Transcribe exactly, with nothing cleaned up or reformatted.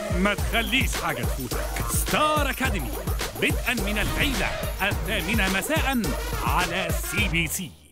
ما تخليش حاجة تفوتك. ستار أكاديمي بدءا من الليلة الثامنة مساء على سي بي سي.